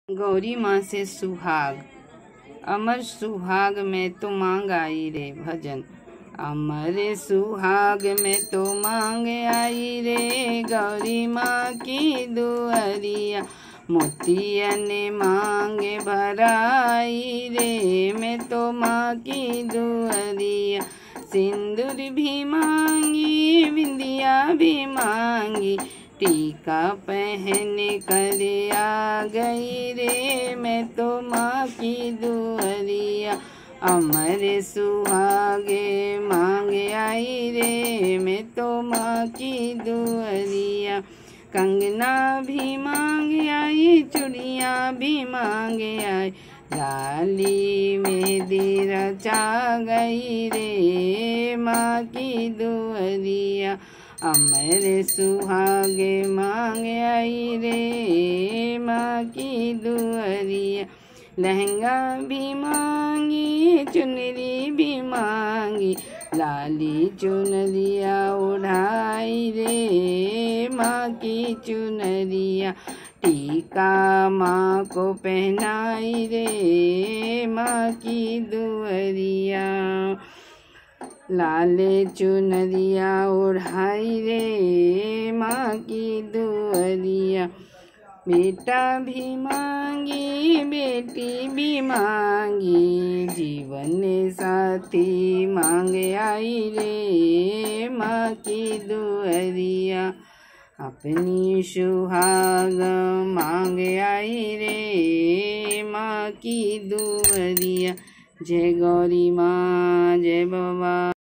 गौरी माँ से सुहाग। अमर सुहाग में तो मांग आई रे भजन, अमर सुहाग में तो मांग आई रे गौरी माँ की दुआरिया। मोतियन मांगे भराई रे मैं तो माँ की दुआरिया। सिंदूर भी मांगी बिंदिया भी मांगी, टीका पहन कर आ गई रे मैं तो माँ की दुआरिया। अमर सुहागे मांगे आई रे मैं तो माँ की दुआरिया। कंगना भी मांगे आई, चूड़ियाँ भी मांगे आई, लाली मेहंदी रचा गई रे माँ की दुआरिया। अमर सुहागे मांगे आई रे माँ की दुआरिया। लहंगा भी मांगी चुनरी भी मांगी, लाली चुनरिया उड़ाई रे माँ की चुनरिया। टीका माँ को पहनाई रे माँ की दुआरिया। लाल चुनरिया ओढ़ाई रे माँ की दुआरिया। बेटा भी मांगी बेटी भी मांगी, जीवन साथी मांग आई रे माँ की दुआरिया। अपनी सुहाग मांग आई रे माँ की दुआरिया। जय गौरी माँ जय बाबा।